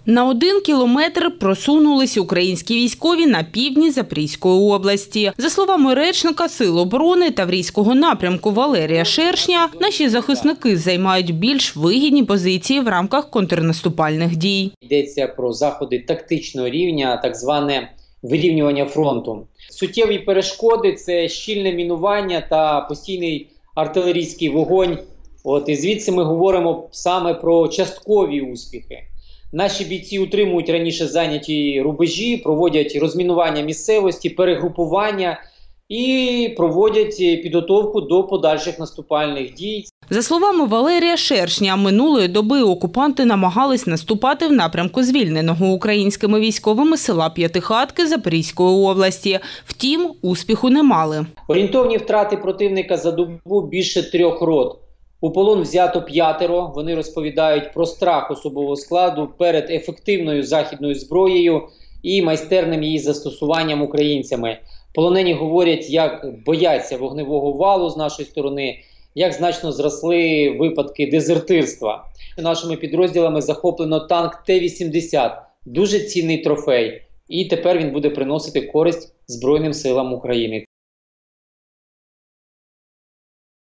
На 1 кілометр просунулись українські військові на півдні Запорізької області. За словами речника Сил оборони Таврійського напрямку Валерія Шершня, наші захисники займають більш вигідні позиції в рамках контрнаступальних дій. Йдеться про заходи тактичного рівня, так зване вирівнювання фронту. Суттєві перешкоди – це щільне мінування та постійний артилерійський вогонь. І звідси ми говоримо саме про часткові успіхи. Наші бійці утримують раніше зайняті рубежі, проводять розмінування місцевості, перегрупування і проводять підготовку до подальших наступальних дій. За словами Валерія Шершня, минулої доби окупанти намагались наступати в напрямку звільненого українськими військовими села П'ятихатки Запорізької області. Втім, успіху не мали. Орієнтовні втрати противника за добу більше 3 рот. У полон взято 5. Вони розповідають про страх особового складу перед ефективною західною зброєю і майстерним її застосуванням українцями. Полонені говорять, як бояться вогневого валу з нашої сторони, як значно зросли випадки дезертирства. Нашими підрозділами захоплено танк Т-80, дуже цінний трофей. І тепер він буде приносити користь Збройним силам України.